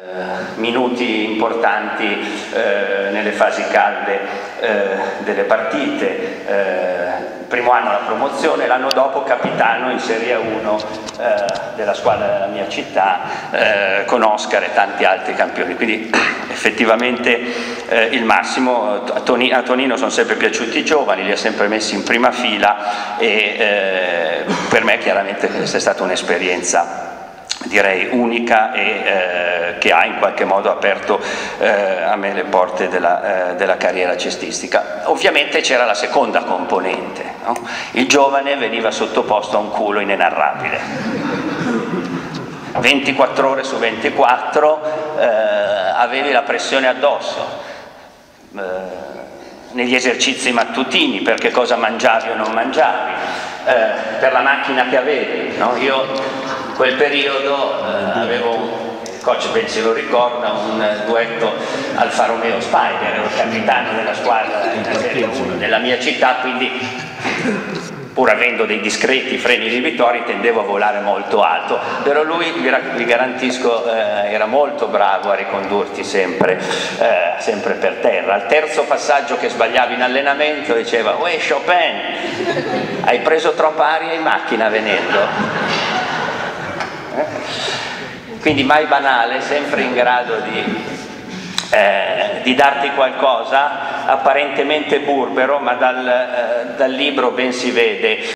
Minuti importanti nelle fasi calde delle partite, il primo anno la promozione, l'anno dopo capitano in Serie 1 della squadra della mia città con Oscar e tanti altri campioni, quindi effettivamente il massimo. A Tonino sono sempre piaciuti i giovani, li ha sempre messi in prima fila e per me chiaramente questa è stata un'esperienza direi unica e che ha in qualche modo aperto a me le porte della carriera cestistica. Ovviamente c'era la seconda componente, no? Il giovane veniva sottoposto a un culo inenarrabile, 24 ore su 24 avevi la pressione addosso, negli esercizi mattutini, per che cosa mangiavi o non mangiavi, per la macchina che avevi, no? Io in quel periodo avevo, il coach ben se lo ricorda, un duetto Alfa Romeo Spider, ero il capitano della squadra in Serie 1 della mia città, quindi pur avendo dei discreti freni inibitori tendevo a volare molto alto, però lui, vi garantisco, era molto bravo a ricondurti sempre per terra. Al terzo passaggio che sbagliavi in allenamento diceva: «Uè Chopin, hai preso troppa aria in macchina venendo». Quindi mai banale, sempre in grado di darti qualcosa, apparentemente burbero, ma dal libro ben si vede